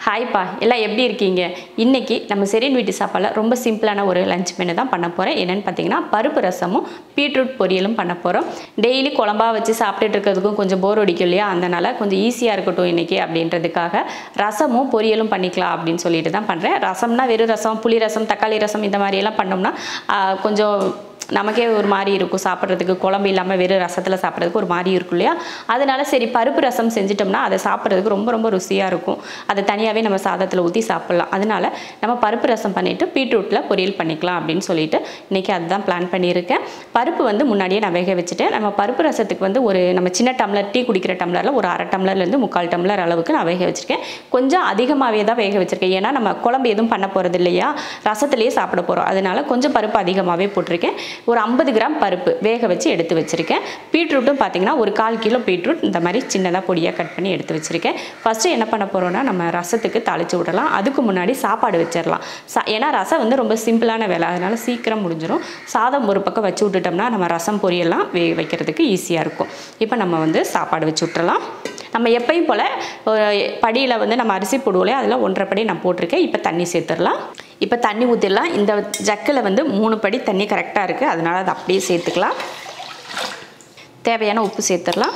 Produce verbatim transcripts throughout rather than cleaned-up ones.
Hi பா, எல்லாம் எப்படி இருக்கீங்க? இன்னைக்கு நம்ம செரின் வீட்டு சாப்பாடில் ரொம்ப சிம்பிளான ஒரு லஞ்ச் மெனு தான் பண்ண போகிறேன். என்னென்னு பார்த்தீங்கன்னா பருப்பு ரசமும் பீட்ரூட் பொரியலும் பண்ண போகிறோம். டெய்லி குழம்பா வச்சு சாப்பிட்டுட்டு இருக்கிறதுக்கும் கொஞ்சம் போர் அடிக்கும் இல்லையா? அதனால் கொஞ்சம் ஈஸியாக இருக்கட்டும் இன்றைக்கி அப்படின்றதுக்காக ரசமும் பொரியலும் பண்ணிக்கலாம் அப்படின்னு சொல்லிட்டு தான் பண்ணுறேன். ரசம்னா வெறும் ரசம், புளி ரசம், தக்காளி ரசம் இந்த மாதிரியெல்லாம் பண்ணோம்னா கொஞ்சம் நமக்கே ஒரு மாதிரி இருக்கும் சாப்பிட்றதுக்கு. குழம்பு இல்லாமல் வெறும் ரசத்தில் சாப்பிட்றதுக்கு ஒரு மாதிரி இருக்கும் இல்லையா? அதனால சரி பருப்பு ரசம் செஞ்சிட்டோம்னா அதை சாப்பிட்றதுக்கு ரொம்ப ரொம்ப ருசியாக இருக்கும். அதை தனியாகவே நம்ம சாதத்தில் ஊற்றி சாப்பிட்லாம். அதனால நம்ம பருப்பு ரசம் பண்ணிவிட்டு பீட்ரூட்டில் பொரியல் பண்ணிக்கலாம் அப்படின்னு சொல்லிட்டு இன்றைக்கி அதுதான் பிளான் பண்ணியிருக்கேன். பருப்பு வந்து முன்னாடியே நான் வேக வச்சுட்டேன். நம்ம பருப்பு ரசத்துக்கு வந்து ஒரு நம்ம சின்ன டம்ளர் டீ குடிக்கிற டம்ளரில் ஒரு அரை டம்ளர்லேருந்து முக்கால் டம்ளர் அளவுக்கு நான் வேக வச்சுருக்கேன். கொஞ்சம் அதிகமாகவே தான் வேக வச்சுருக்கேன். ஏன்னா நம்ம குழம்பு எதுவும் பண்ண போகிறது இல்லையா, ரசத்துலேயே சாப்பிட போகிறோம். அதனால கொஞ்சம் பருப்பு அதிகமாகவே போட்டிருக்கேன். ஒரு ஐம்பது கிராம் பருப்பு வேக வச்சு எடுத்து வச்சுருக்கேன். பீட்ரூட்டும் பார்த்தீங்கன்னா ஒரு கால் கிலோ பீட்ரூட் இந்த மாதிரி சின்னதாக பொடியாக கட் பண்ணி எடுத்து வச்சுருக்கேன். ஃபஸ்ட்டு என்ன பண்ண போகிறோன்னா நம்ம ரசத்துக்கு தாளித்து விடலாம். அதுக்கு முன்னாடி சாப்பாடு வச்சிடலாம். சா ஏன்னா ரசம் வந்து ரொம்ப சிம்பிளான வேலை, அதனால் சீக்கிரம் முடிஞ்சிடும். சாதம் ஒரு பக்கம் வச்சு விட்டுட்டோம்னா நம்ம ரசம் பொரியெல்லாம் வே வைக்கிறதுக்கு ஈஸியாக இருக்கும். இப்போ நம்ம வந்து சாப்பாடு வச்சு விட்டுறலாம். நம்ம எப்பயும் போல் படியில் வந்து நம்ம அரிசி போடுவோம், அதில் ஒன்றரை படி நான் போட்டிருக்கேன். இப்போ தண்ணி சேர்த்துடலாம். இப்போ தண்ணி ஊற்றிடலாம். இந்த ஜக்கில் வந்து மூணு படி தண்ணி கரெக்டாக இருக்குது, அதனால் அதை அப்படியே சேர்த்துக்கலாம். தேவையான உப்பு சேர்த்துடலாம்.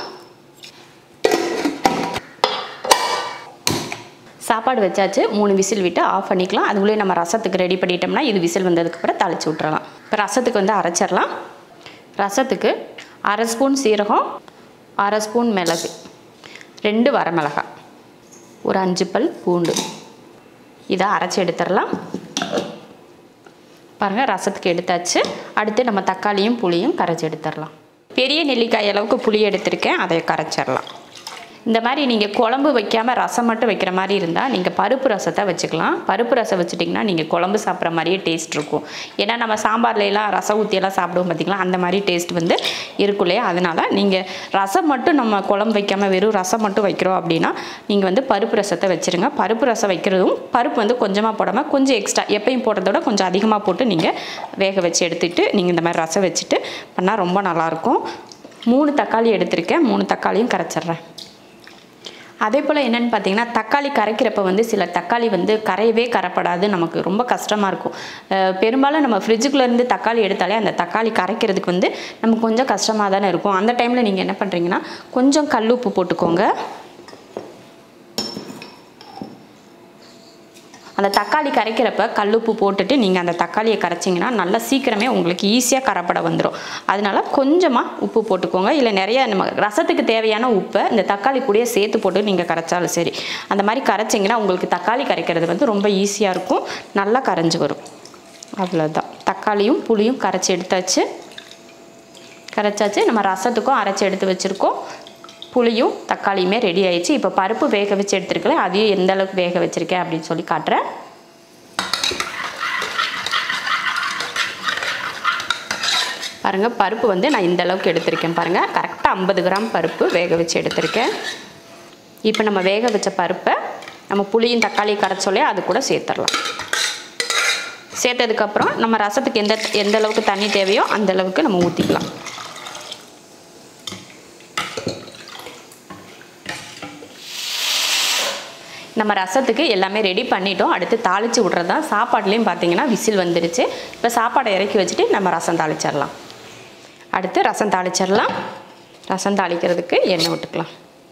சாப்பாடு வச்சாச்சு. மூணு விசில் விட்டு ஆஃப் பண்ணிக்கலாம். அதுக்குள்ளே நம்ம ரசத்துக்கு ரெடி பண்ணிட்டோம்னா இது விசில் வந்ததுக்கப்புறம் தாளித்து விட்டுறலாம். இப்போ ரசத்துக்கு வந்து அரைச்சிடலாம். ரசத்துக்கு அரை ஸ்பூன் சீரகம், அரை ஸ்பூன் மிளகு, ரெண்டு வரமிளகாய், ஒரு அஞ்சு பல் பூண்டு, இதை அரைச்சி எடுத்துடலாம். பாருங்கள் ரசத்துக்கு எடுத்தாச்சு. அடுத்து நம்ம தக்காளியும் புளியும் கரைச்சி எடுத்துடலாம். பெரிய நெல்லிக்காய் அளவுக்கு புளி எடுத்திருக்கேன், அதை கரைச்சிடலாம். இந்த மாதிரி நீங்கள் குழம்பு வைக்காமல் ரசம் மட்டும் வைக்கிற மாதிரி இருந்தால் நீங்கள் பருப்பு ரசத்தை வச்சுக்கலாம். பருப்பு ரசம் வச்சுட்டிங்கன்னா நீங்கள் குழம்பு சாப்பிட்ற மாதிரியே டேஸ்ட் இருக்கும். ஏன்னா நம்ம சாம்பார்லாம் ரசம் ஊற்றியெல்லாம் சாப்பிடுவோம் பார்த்திங்களா, அந்த மாதிரி டேஸ்ட் வந்து இருக்கும் இல்லையா? அதனால் நீங்கள் ரசம் மட்டும் நம்ம குழம்பு வைக்காமல் வெறும் ரசம் மட்டும் வைக்கிறோம் அப்படின்னா நீங்கள் வந்து பருப்பு ரசத்தை வச்சுருங்க. பருப்பு ரசம் வைக்கிறதும் பருப்பு வந்து கொஞ்சமாக போடாமல் கொஞ்சம் எக்ஸ்ட்ரா எப்பயும் போடுறதோட கொஞ்சம் அதிகமாக போட்டு நீங்கள் வேக வச்சு எடுத்துகிட்டு நீங்கள் இந்த மாதிரி ரசம் வச்சுட்டு பண்ணால் ரொம்ப நல்லாயிருக்கும். மூணு தக்காளி எடுத்திருக்கேன், மூணு தக்காளியும் கரைச்சிட்றேன். அதே போல் என்னென்னு பார்த்தீங்கன்னா தக்காளி கரைக்கிறப்ப வந்து சில தக்காளி வந்து கரையவே கரைப்படாது, நமக்கு ரொம்ப கஷ்டமாக இருக்கும். பெரும்பாலும் நம்ம ஃப்ரிட்ஜுக்குள்ளேருந்து தக்காளி எடுத்தாலே அந்த தக்காளி கரைக்கிறதுக்கு வந்து நமக்கு கொஞ்சம் கஷ்டமாக தானே இருக்கும். அந்த டைமில் நீங்கள் என்ன பண்ணுறீங்கன்னா கொஞ்சம் கல் உப்பு போட்டுக்கோங்க. அந்த தக்காளி கரைக்கிறப்ப கல்லுப்பு போட்டுட்டு நீங்கள் அந்த தக்காளியை கரைச்சிங்கன்னா நல்லா சீக்கிரமே உங்களுக்கு ஈஸியாக கரைப்பட வந்துடும். அதனால கொஞ்சமாக உப்பு போட்டுக்கோங்க. இல்லை நிறைய நம்ம ரசத்துக்கு தேவையான உப்பை இந்த தக்காளி கூடயே சேர்த்து போட்டு நீங்கள் கரைச்சாலும் சரி. அந்த மாதிரி கரைச்சிங்கன்னா உங்களுக்கு தக்காளி கரைக்கிறது வந்து ரொம்ப ஈஸியாக இருக்கும், நல்லா கரைஞ்சி வரும். அவ்வளோதான். தக்காளியும் புளியும் கரைச்சி எடுத்தாச்சு. கரைச்சாச்சு. நம்ம ரசத்துக்கும் அரைச்சி எடுத்து வச்சுருக்கோம். புளியும் தக்காளியுமே ரெடி ஆயிடுச்சு. இப்போ பருப்பு வேக வச்சு எடுத்துருக்கேன், அதையும் எந்த அளவுக்கு வேக வச்சுருக்கேன் அப்படின்னு சொல்லி காட்டுறேன். பாருங்கள் பருப்பு வந்து நான் இந்த அளவுக்கு எடுத்திருக்கேன். பாருங்கள் கரெக்டாக ஐம்பது கிராம் பருப்பு வேக வச்சு எடுத்திருக்கேன். இப்போ நம்ம வேக வச்ச பருப்பை நம்ம புளியும் தக்காளியும் கரைச்சோலே அது கூட சேர்த்துடலாம். சேர்த்ததுக்கப்புறம் நம்ம ரசத்துக்கு எந்த எந்த அளவுக்கு தண்ணி தேவையோ அந்த அளவுக்கு நம்ம ஊற்றிக்கலாம். நம்ம ரசத்துக்கு எல்லாமே ரெடி பண்ணிட்டோம். அடுத்து தாளித்து விட்றது தான். சாப்பாட்லேயும் பார்த்தீங்கன்னா விசில் வந்துருச்சு. இப்போ சாப்பாடை இறக்கி வச்சுட்டு நம்ம ரசம் தாளிச்சிடலாம். அடுத்து ரசம் தாளிச்சிடலாம். ரசம் தாளிக்கிறதுக்கு எண்ணெய் விட்டுக்கலாம்.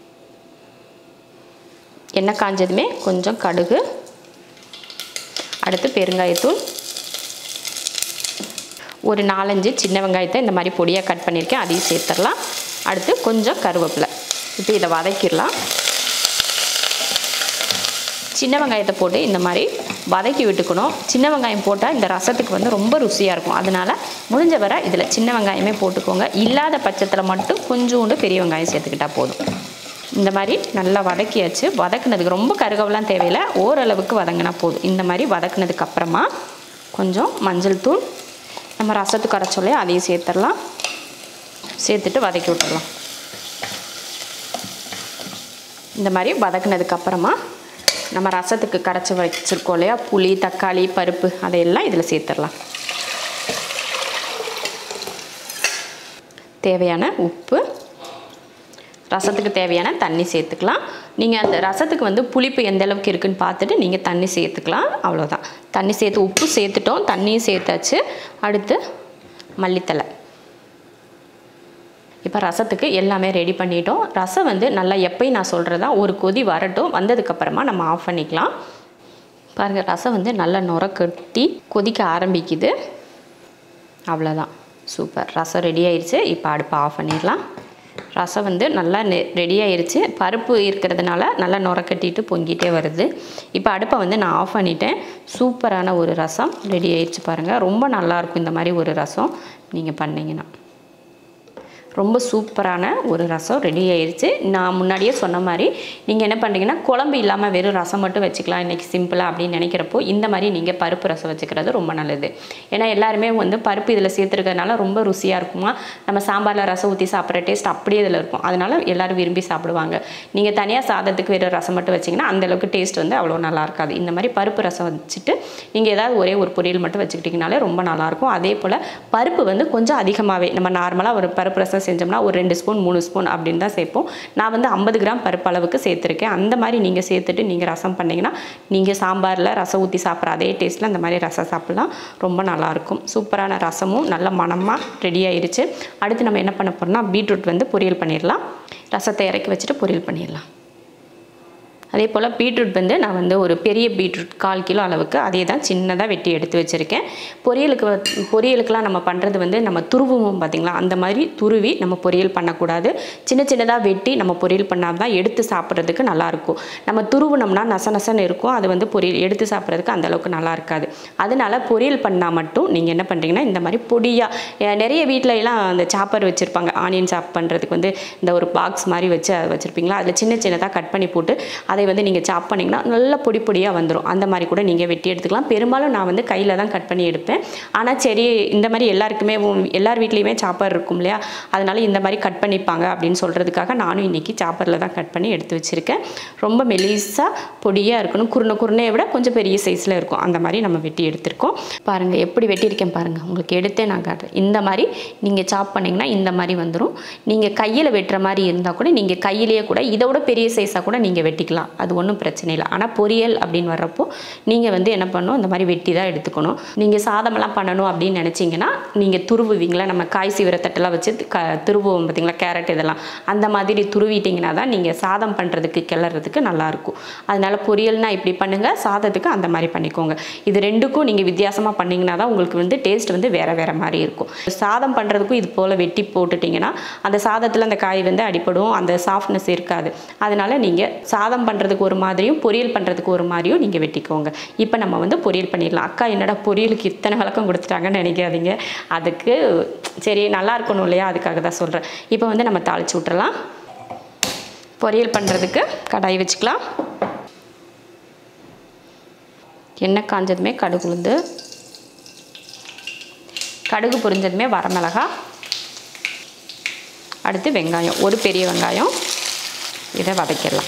எண்ணெய் காஞ்சதுமே கொஞ்சம் கடுகு, அடுத்து பெருங்காயத்தூள், ஒரு நாலஞ்சு சின்ன வெங்காயத்தை இந்த மாதிரி பொடியாக கட் பண்ணியிருக்கேன், அதையும் சேர்த்துடலாம். அடுத்து கொஞ்சம் கருவேப்பிலை. இப்போ இதை வதக்கிடலாம். சின்ன வெங்காயத்தை போட்டு இந்த மாதிரி வதக்கி விட்டுக்கணும். சின்ன வெங்காயம் போட்டால் இந்த ரசத்துக்கு வந்து ரொம்ப ருசியாக இருக்கும். அதனால் முடிஞ்ச வரை இதில் சின்ன வெங்காயமே போட்டுக்கோங்க. இல்லாத பட்சத்தில் மட்டும் கொஞ்சோண்டு பெரிய வெங்காயம் சேர்த்துக்கிட்டால் போதும். இந்த மாதிரி நல்லா வதக்கியாச்சு. வதக்குனதுக்கு ரொம்ப கருகவெல்லாம் தேவையில்லை, ஓரளவுக்கு வதங்கினா போதும். இந்த மாதிரி வதக்குனதுக்கு அப்புறமா கொஞ்சம் மஞ்சள் தூள், நம்ம ரசத்துக்கு அரைச்சோலே அதையும் சேர்த்துடலாம். சேர்த்துட்டு வதக்கி விட்டுடலாம். இந்த மாதிரி வதக்குனதுக்கப்புறமா நம்ம ரசத்துக்கு கரைச்சி வச்சுருக்கோம் இல்லையா, புளி தக்காளி பருப்பு, அதையெல்லாம் இதில் சேர்த்துடலாம். தேவையான உப்பு, ரசத்துக்கு தேவையான தண்ணி சேர்த்துக்கலாம். நீங்கள் அந்த ரசத்துக்கு வந்து புளிப்பு எந்த அளவுக்கு இருக்குன்னு பார்த்துட்டு நீங்கள் தண்ணி சேர்த்துக்கலாம். அவ்வளோதான். தண்ணி சேர்த்து உப்பு சேர்த்துட்டோம், தண்ணியும் சேர்த்தாச்சு. அடுத்து மல்லித்தலை. இப்போ ரசத்துக்கு எல்லாமே ரெடி பண்ணிட்டோம். ரசம் வந்து நல்லா எப்பயும் நான் சொல்கிறதா ஒரு கொதி வரட்டும், வந்ததுக்கப்புறமா நம்ம ஆஃப் பண்ணிக்கலாம். பாருங்கள், ரசம் வந்து நல்லா நுர கட்டி கொதிக்க ஆரம்பிக்குது. அவ்வளோதான், சூப்பர். ரசம் ரெடி ஆயிடுச்சு. இப்போ அடுப்பை ஆஃப் பண்ணிடலாம். ரசம் வந்து நல்லா ரெடி ஆயிடுச்சு. பருப்பு இருக்கிறதுனால நல்லா நுர கட்டிட்டு பொங்கிட்டே வருது. இப்போ அடுப்பை வந்து நான் ஆஃப் பண்ணிட்டேன். சூப்பரான ஒரு ரசம் ரெடி ஆயிடுச்சு பாருங்கள். ரொம்ப நல்லாயிருக்கும் இந்த மாதிரி ஒரு ரசம் நீங்கள் பண்ணிங்கன்னா. ரொம்ப சூப்பரான ஒரு ரசம் ரெடி ஆயிடுச்சு. நான் முன்னாடியே சொன்ன மாதிரி நீங்கள் என்ன பண்ணுறீங்கன்னா குழம்பு இல்லாமல் வெறும் ரசம் மட்டும் வச்சுக்கலாம் இன்றைக்கி சிம்பிளாக அப்படின்னு நினைக்கிறப்போ இந்த மாதிரி நீங்கள் பருப்பு ரசம் வச்சுக்கிறது ரொம்ப நல்லது. ஏன்னா எல்லாருமே வந்து பருப்பு இதில் சேர்த்துருக்கிறதுனால ரொம்ப ருசியாக இருக்குமா, நம்ம சாம்பாரில் ரசம் ஊற்றி சாப்பிட்ற டேஸ்ட் அப்படியே இதில் இருக்கும். அதனால் எல்லோரும் விரும்பி சாப்பிடுவாங்க. நீங்கள் தனியாக சாதத்துக்கு வெறும் ரசம் மட்டும் வச்சிங்கன்னா அந்தளவுக்கு டேஸ்ட் வந்து அவ்வளோ நல்லா இருக்காது. இந்த மாதிரி பருப்பு ரசம் வச்சுட்டு நீங்கள் ஏதாவது ஒரே ஒரு பொரியல் மட்டும் வச்சுக்கிட்டிங்கனாலே ரொம்ப நல்லாயிருக்கும். அதே போல் பருப்பு வந்து கொஞ்சம் அதிகமாகவே நம்ம நார்மலாக ஒரு பருப்பு ரசம் செஞ்சோம்னா ஒரு ரெண்டு ஸ்பூன் மூணு ஸ்பூன் அப்படின்னு தான் சேர்ப்போம். நான் வந்து ஐம்பது கிராம் பருப்பு அளவுக்கு சேர்த்துருக்கேன். அந்த மாதிரி நீங்கள் சேர்த்துட்டு நீங்கள் ரசம் பண்ணிங்கன்னா நீங்கள் சாம்பாரில் ரசம் ஊற்றி சாப்பிட்ற அதே டேஸ்ட்டில் அந்த மாதிரி ரசம் சாப்பிட்லாம். ரொம்ப நல்லாயிருக்கும். சூப்பரான ரசமும் நல்ல மணமாக ரெடி ஆயிடுச்சு. அடுத்து நம்ம என்ன பண்ண போகிறோம்னா பீட்ரூட் வந்து பொரியல் பண்ணிடலாம். ரசத்தை இறக்கி வச்சுட்டு பொரியல் பண்ணிடலாம். அதே போல் பீட்ரூட் வந்து நான் வந்து ஒரு பெரிய பீட்ரூட் கால் கிலோ அளவுக்கு அதே தான் சின்னதாக வெட்டி எடுத்து வச்சுருக்கேன். பொரியலுக்கு பொரியலுக்கெலாம் நம்ம பண்ணுறது வந்து நம்ம துருவுவோம் பார்த்திங்களா, அந்த மாதிரி துருவி நம்ம பொரியல் பண்ணக்கூடாது. சின்ன சின்னதாக வெட்டி நம்ம பொரியல் பண்ணால் தான் எடுத்து சாப்பிட்றதுக்கு நல்லாயிருக்கும். நம்ம துருவுனோம்னா நச நசன்னு இருக்கும். அது வந்து பொரியல் எடுத்து சாப்பிட்றதுக்கு அந்தளவுக்கு நல்லா இருக்காது. அதனால் பொரியல் பண்ணால் மட்டும் நீங்கள் என்ன பண்ணுறீங்கன்னா இந்த மாதிரி பொடியாக நிறைய வீட்டில எல்லாம் அந்த சாப்பர் வச்சுருப்பாங்க. ஆனியன் சாப் பண்ணுறதுக்கு வந்து இந்த ஒரு பாக்ஸ் மாதிரி வச்சு வச்சுருப்பீங்களா, அதில் சின்ன சின்னதாக கட் பண்ணி போட்டு அதை வந்து நீங்கள் சாப் பண்ணிங்கன்னா நல்லா பொடி பொடியாக வந்துடும். அந்த மாதிரி கூட நீங்கள் வெட்டி எடுத்துக்கலாம். பெரும்பாலும் நான் வந்து கையில் தான் கட் பண்ணி எடுப்பேன். ஆனால் சரி, இந்த மாதிரி எல்லாருக்குமே எல்லார் வீட்லேயுமே சாப்பர் இருக்கும் இல்லையா, அதனால் இந்த மாதிரி கட் பண்ணிப்பாங்க அப்படின்னு சொல்கிறதுக்காக நானும் இன்றைக்கி சாப்பரில் தான் கட் பண்ணி எடுத்து வச்சுருக்கேன். ரொம்ப மெலிசாக பொடியாக இருக்கணும். குருணை குருணையை விட கொஞ்சம் பெரிய சைஸில் இருக்கும். அந்த மாதிரி நம்ம வெட்டி எடுத்துருக்கோம். பாருங்கள் எப்படி வெட்டியிருக்கேன் பாருங்கள். உங்களுக்கு எடுத்தே நான் காட்டுறேன். இந்த மாதிரி நீங்கள் சாப் பண்ணிங்கன்னா இந்த மாதிரி வந்துடும். நீங்கள் கையில் வெட்டுற மாதிரி இருந்தால் கூட நீங்கள் கையிலேயே கூட இதோட பெரிய சைஸாக கூட நீங்கள் வெட்டிக்கலாம். அது ஒன்றும் பிரச்சனை இல்லை. ஆனால் பொரியல் அப்படின்னு வர்றப்போ நீங்கள் வந்து என்ன பண்ணணும், இந்த மாதிரி வெட்டி தான் எடுத்துக்கணும். நீங்கள் சாதமெல்லாம் பண்ணணும் அப்படின்னு நினச்சிங்கன்னா நீங்கள் துருவுவீங்களா, நம்ம காய் சீவிர தட்டெல்லாம் வச்சு க துருவுவோம் பார்த்திங்களா, கேரட் இதெல்லாம் அந்த மாதிரி துருவிட்டிங்கன்னா தான் நீங்கள் சாதம் பண்ணுறதுக்கு கிளறதுக்கு நல்லாயிருக்கும். அதனால் பொரியல்னால் இப்படி பண்ணுங்கள், சாதத்துக்கு அந்த மாதிரி பண்ணிக்கோங்க. இது ரெண்டுக்கும் நீங்கள் வித்தியாசமாக பண்ணிங்கன்னா தான் உங்களுக்கு வந்து டேஸ்ட் வந்து வேறு வேறு மாதிரி இருக்கும். சாதம் பண்ணுறதுக்கும் இது போல் வெட்டி போட்டுட்டிங்கன்னா அந்த சாதத்தில் அந்த காய் வந்து அடிப்படும், அந்த சாஃப்ட்னஸ் இருக்காது. அதனால் நீங்கள் சாதம் பண்ணுறதுக்கு ஒரு மாதிரியும் பொரியல் பண்ணுறதுக்கு ஒரு மாதிரியும் நீங்கள் வெட்டிக்கோங்க. இப்போ நம்ம வந்து பொரியல் பண்ணிடலாம். அக்கா என்னடா பொரியலுக்கு இத்தனை விளக்கம் கொடுத்துட்டாங்கன்னு நினைக்காதீங்க. அதுக்கு சரி நல்லா இருக்கணும் இல்லையா, அதுக்காக தான் சொல்கிறேன். இப்போ வந்து நம்ம தாளித்து விட்டுறலாம். பொரியல் பண்ணுறதுக்கு கடாய் வச்சுக்கலாம். எண்ணெய் காஞ்சதுமே கடுகு உளுந்து, கடுகு பொரிஞ்சதுமே வரமிளகா, அடுத்து வெங்காயம், ஒரு பெரிய வெங்காயம், இதை வதக்கிடலாம்.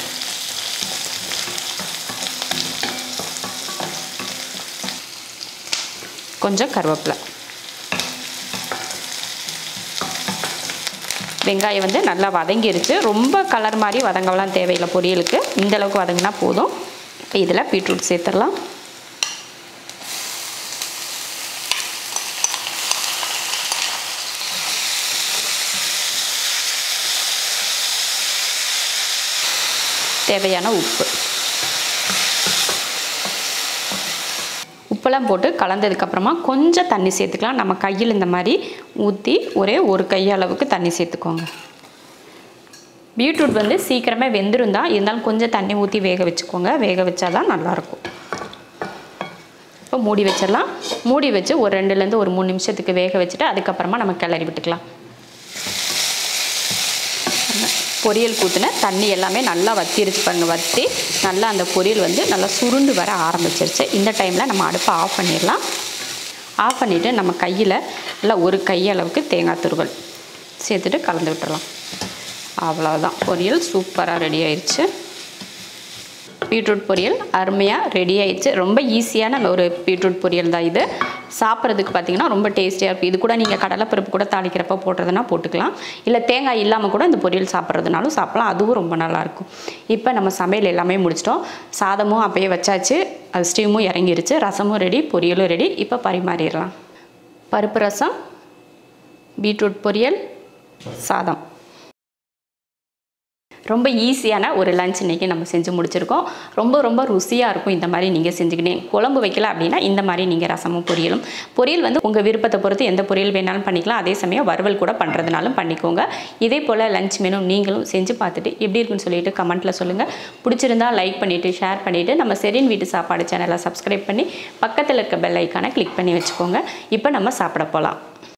கொஞ்சம் கருவேப்பிலை. வெங்காயம் வந்து நல்லா வதங்கிருச்சு. ரொம்ப கலர் மாதிரி வதங்கலாம் தேவையில்லை பொரியலுக்கு. இந்த அளவுக்கு வதங்கினா போதும். இப்போ இதில் பீட்ரூட் சேர்த்துடலாம். தேவையான உப்பு, உப்பெல்லாம் போட்டு கலந்ததுக்கப்புறமா கொஞ்சம் தண்ணி சேர்த்துக்கலாம். நம்ம கையில் இந்த மாதிரி ஊற்றி ஒரே ஒரு கையளவுக்கு தண்ணி சேர்த்துக்கோங்க. பீட்ரூட் வந்து சீக்கிரமே வெந்துடும் தான், இருந்தாலும் கொஞ்சம் தண்ணி ஊற்றி வேக வச்சுக்கோங்க. வேக வச்சா தான் நல்லாயிருக்கும். இப்போ மூடி வச்சிடலாம். மூடி வச்சு ஒரு ரெண்டுலேருந்து ஒரு மூணு நிமிஷத்துக்கு வேக வச்சுட்டு அதுக்கப்புறமா நம்ம கிளறி விட்டுக்கலாம். பொரியல் ஊற்றின தண்ணி எல்லாமே நல்லா வத்திருச்சு பாருங்கள். வற்றி நல்லா அந்த பொரியல் வந்து நல்லா சுருண்டு வர ஆரம்பிச்சிருச்சு. இந்த டைமில் நம்ம அடுப்பை ஆஃப் பண்ணிடலாம். ஆஃப் பண்ணிவிட்டு நம்ம கையில் நல்லா ஒரு கையளவுக்கு தேங்காய் துருவல் சேர்த்துட்டு கலந்து விட்டுடலாம். அவ்வளோதான், பொரியல் சூப்பராக ரெடி ஆயிடுச்சு. பீட்ரூட் பொரியல் அருமையாக ரெடி ஆயிடுச்சு. ரொம்ப ஈஸியான ஒரு பீட்ரூட் பொரியல் தான் இது. சாப்பிட்றதுக்கு பார்த்திங்கன்னா ரொம்ப டேஸ்டியாக இருக்கும். இது கூட நீங்கள் கடலைப்பருப்பு கூட தாளிக்கிறப்ப போடுறதுனா போட்டுக்கலாம். இல்லை தேங்காய் இல்லாமல் கூட இந்த பொரியல் சாப்பிட்றதுனாலும் சாப்பிட்லாம். அதுவும் ரொம்ப நல்லாயிருக்கும். இப்போ நம்ம சமையல் எல்லாமே முடிச்சிட்டோம். சாதமும் அப்பயே வச்சாச்சு, அது ஸ்டீமும் இறங்கிருச்சு, ரசமும் ரெடி, பொரியலும் ரெடி. இப்போ பரிமாறிடலாம். பருப்பு ரசம், பீட்ரூட் பொரியல், சாதம். ரொம்ப ஈஸியான ஒரு லஞ்ச் இன்றைக்கி நம்ம செஞ்சு முடிச்சிருக்கோம். ரொம்ப ரொம்ப ருசியாக இருக்கும். இந்த மாதிரி நீங்கள் செஞ்சுக்கிட்டீங்க. குழம்பு வைக்கல அப்படின்னா இந்த மாதிரி நீங்கள் ரசமும் பொரியலும். பொரியல் வந்து உங்கள் விருப்பத்தை பொறுத்து எந்த பொரியல் வேணாலும் பண்ணிக்கலாம். அதே சமயம் வறுவல் கூட பண்ணுறதுனாலும் பண்ணிக்கோங்க. இதே போல் லஞ்ச் மெனு நீங்களும் செஞ்சு பார்த்துட்டு எப்படி இருக்குன்னு சொல்லிட்டு கமெண்ட்டில் சொல்லுங்கள். பிடிச்சிருந்தா லைக் பண்ணிவிட்டு ஷேர் பண்ணிவிட்டு நம்ம செரின் வீட்டு சாப்பாடு சேனலை சப்ஸ்கிரைப் பண்ணி பக்கத்தில் இருக்க பெல் ஐக்கானை கிளிக் பண்ணி வச்சுக்கோங்க. இப்போ நம்ம சாப்பிட போகலாம்.